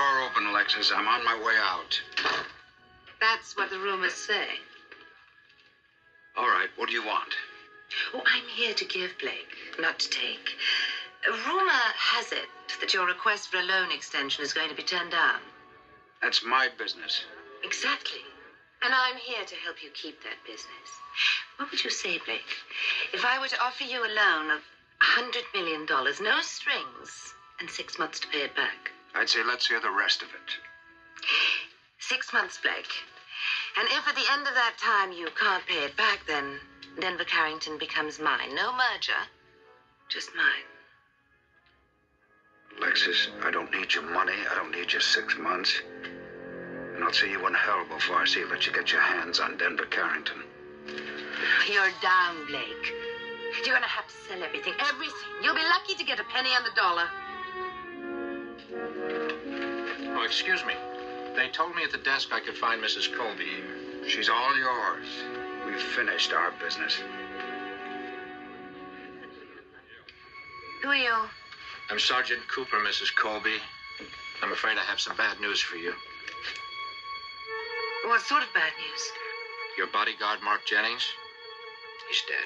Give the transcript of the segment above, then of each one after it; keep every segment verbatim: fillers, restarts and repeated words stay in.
door open, Alexis. I'm on my way out. That's what the rumors say. All right, what do you want? Oh, I'm here to give, Blake, not to take. A rumor has it that your request for a loan extension is going to be turned down. That's my business. Exactly. And I'm here to help you keep that business. What would you say, Blake, if I were to offer you a loan of one hundred million dollars, no strings, and six months to pay it back? I'd say let's hear the rest of it. Six months, Blake. And if at the end of that time you can't pay it back, then Denver-Carrington becomes mine. No merger, just mine. Alexis, I don't need your money. I don't need your six months. And I'll see you in hell before I see that you get your hands on Denver-Carrington. You're down, Blake. You're gonna have to sell everything, everything. You'll be lucky to get a penny on the dollar. Oh, excuse me. They told me at the desk I could find Missus Colby here. She's all yours. We've finished our business. Who are you? I'm Sergeant Cooper, Missus Colby. I'm afraid I have some bad news for you. What sort of bad news? Your bodyguard, Mark Jennings, he's dead.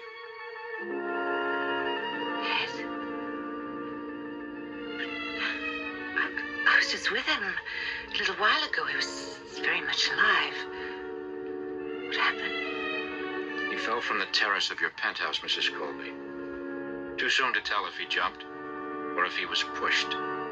Yes. I, I was just with him a little while ago. He was very much alive. What happened? He fell from the terrace of your penthouse, Missus Colby. Too soon to tell if he jumped or if he was pushed.